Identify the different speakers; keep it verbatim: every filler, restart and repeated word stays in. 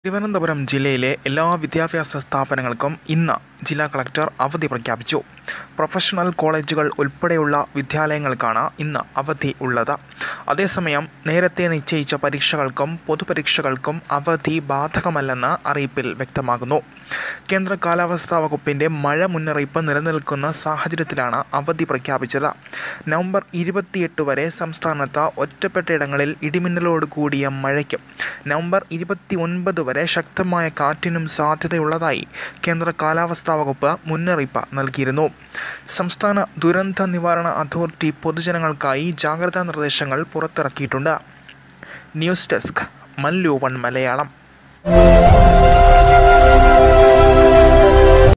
Speaker 1: തിരുവനന്തപുരം ജില്ലയിലെ എല്ലാ വിദ്യാഭ്യാസ സ്ഥാപനങ്ങൾക്കും ഇന്ന് ജില്ലാ കളക്ടർ അവധി പ്രഖ്യാപിച്ചു. പ്രൊഫഷണൽ കോളേജുകൾ ഉൾപ്പെടെയുള്ള വിദ്യാലയങ്ങൾക്കാണ് ഇന്ന് അവധി ഉള്ളത്. അതേസമയം നേരത്തെ നിശ്ചയിച്ച പരീക്ഷകൾക്കും പൊതുപരീക്ഷകൾക്കും അവധി ബാധകമല്ലെന്ന് അറിയിപ്പിൽ വ്യക്തമാക്കുന്നു. കേന്ദ്ര കാലാവസ്ഥാ വകുപ്പിന്റെ മഴ മുന്നറിയിപ്പ് നിലനിൽക്കുന്ന സാഹചര്യത്തിലാണ് അവധി പ്രഖ്യാപിച്ചത്. നവംബർ ഇരുപത്തിയെട്ട് വരെ സംസ്ഥാനത്ത് ഒറ്റപ്പെട്ടയിടങ്ങളിൽ ഇടിമിന്നലോട് കൂടിയ മഴയ്ക്കും നവംബർ ഇരുപത്തി ഒൻപത് വരെ ശക്തമായ കാറ്റിനും സാധ്യതയുള്ളതായി കേന്ദ്ര കാലാവസ്ഥാ വകുപ്പ് മുന്നറിയിപ്പ് നൽകിയിരുന്നു. സംസ്ഥാന ദുരന്ത നിവാരണ അതോറിറ്റി പൊതുജനങ്ങൾക്കായി ജാഗ്രതാ നിർദ്ദേശങ്ങൾ പുറത്തിറക്കിയിട്ടുണ്ട്. News desk Mallu one Malayalam.